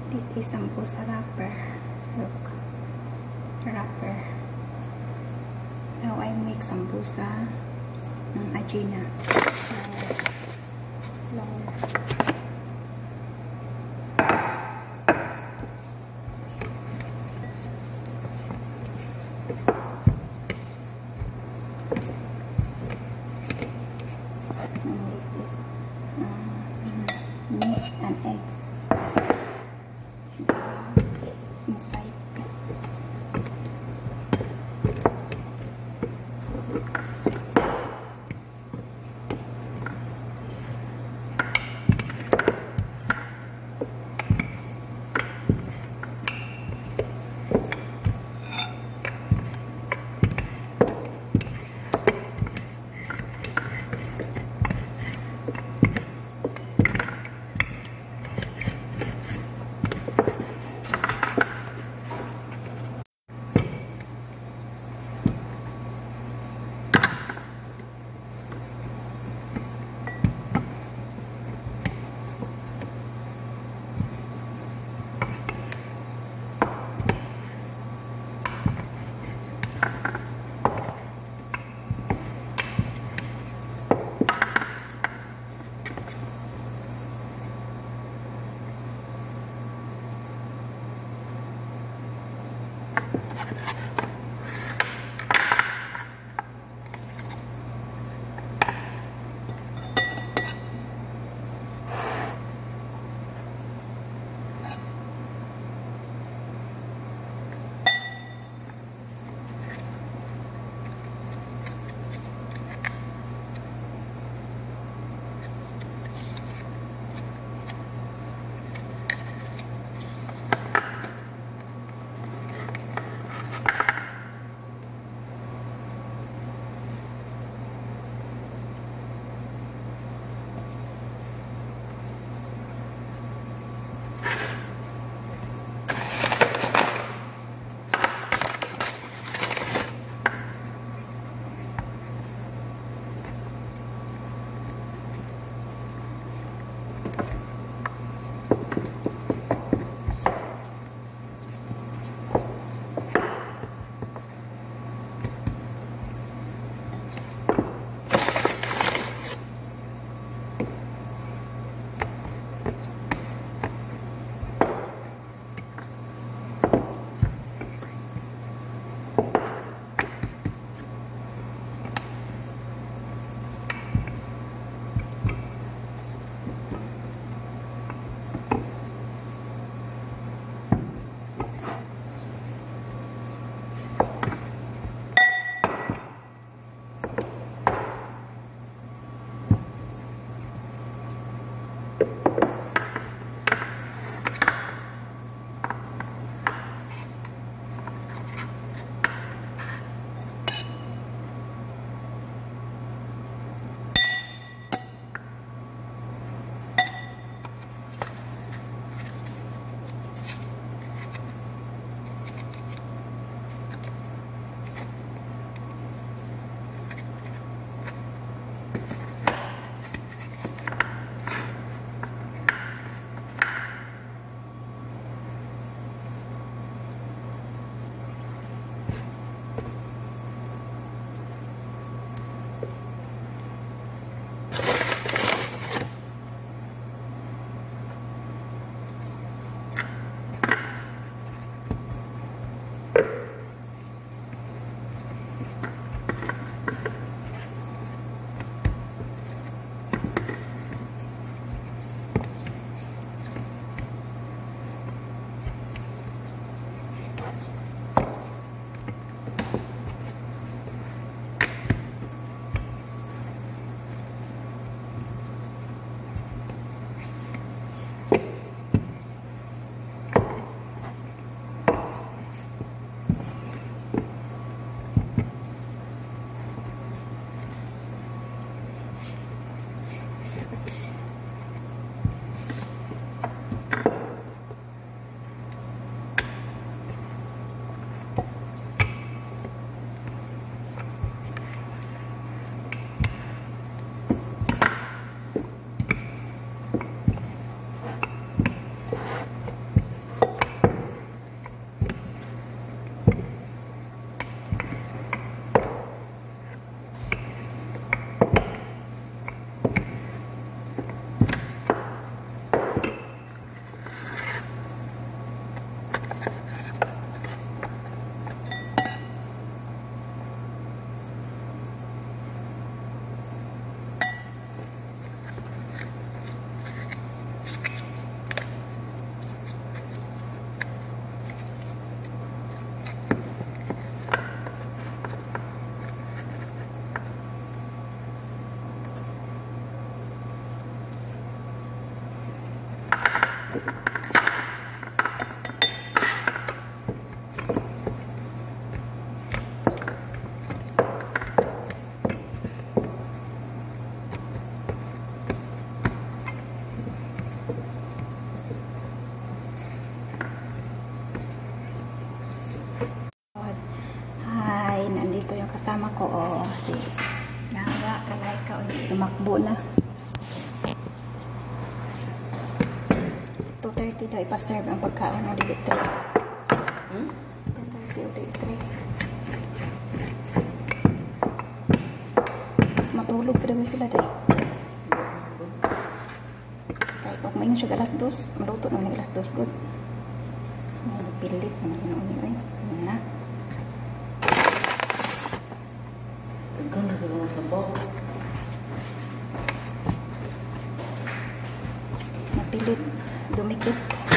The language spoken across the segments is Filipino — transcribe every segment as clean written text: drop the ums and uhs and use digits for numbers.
This is sambusa wrapper. Look, wrapper. Now I make sambusa ajina. This is meat and eggs inside. Nandito yung kasama ko, si Naga, Kalayka, tumakbo na. 2:30 daw ipaserve ang pagkaon ng delivery. 2:30 o delivery. Matulog pa daw sila day. Kahit kung may siya alas 2, maluto naman alas 2 good. Pilit naman yun. Na. Ganda sa mga sabaw. Mapilit, dumikit.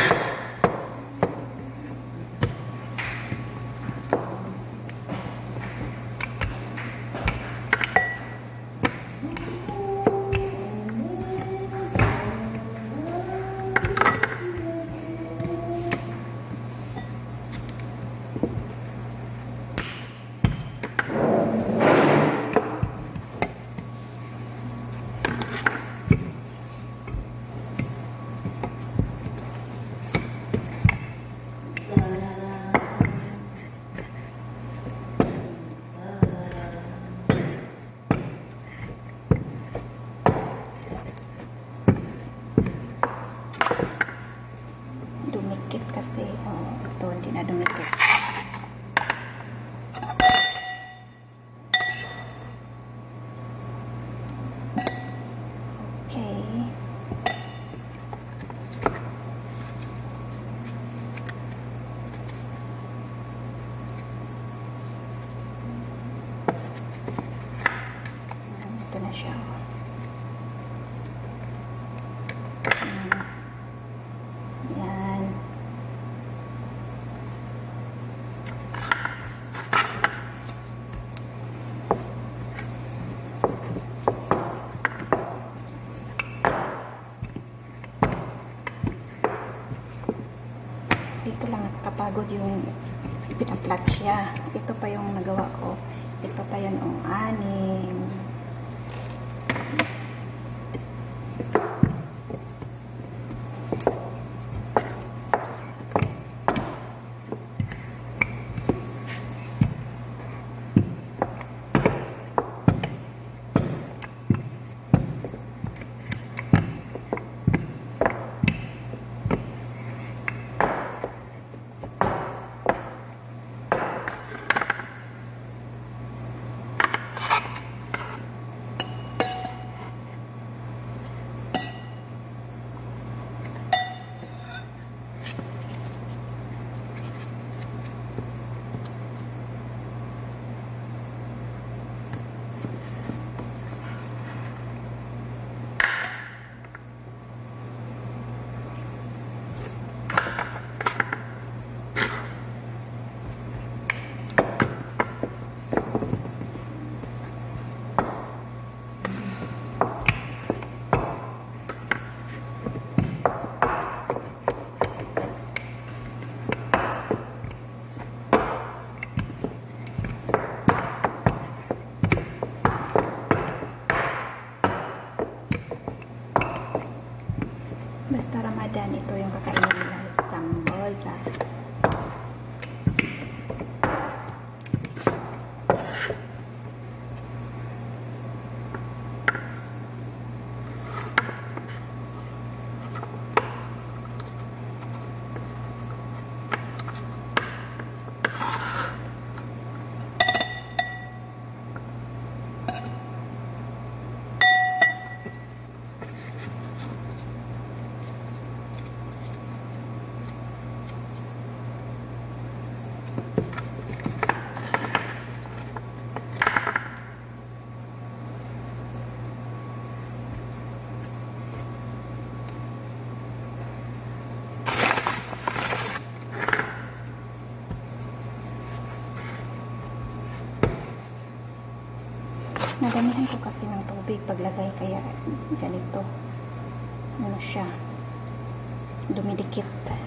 Dumikit kasi, ito hindi na dumikit. Okay. Ito na siya. Yan. Dito lang nakakapagod yung pinaplat siya. Ito pa yung nagawa ko. Ito pa yun, 6. Basta Ramadan, ito yung kakainin nila, sambosa. Nadamihan ko kasi ng tubig paglagay, kaya ganito. Ano siya? dumidikit.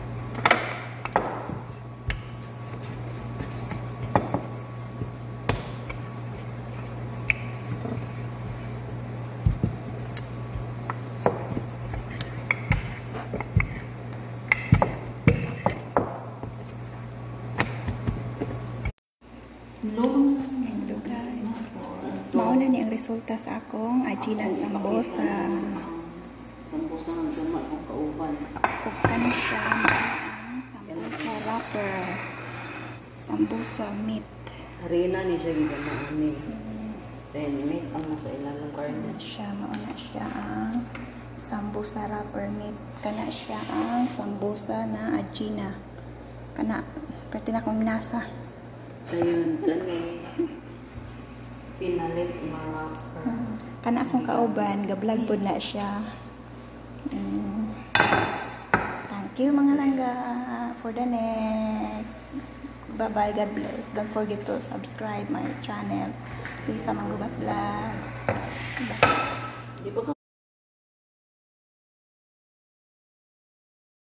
Hello guys. Mauna ni ang resulta sa akong Agina sambosa. Sambosa ng gama sa kauban. Kukano siya ang sambosa wrapper. Sambosa meat. Harina ni siya gigamaan ni. Then meat ang nasa ilalim karne. Mauna siya ang sambosa wrapper meat. Kana siya ang sambosa na Agina. Kana, pwede na akong minasa. Ayun, kani. Pinalit mga Kana akong kauban, gablag po na siya. Thank you mga langga for the next. Bye-bye, God bless. Don't forget to subscribe my channel. Lisa Manggubat Vlogs. Bye. Di ba ka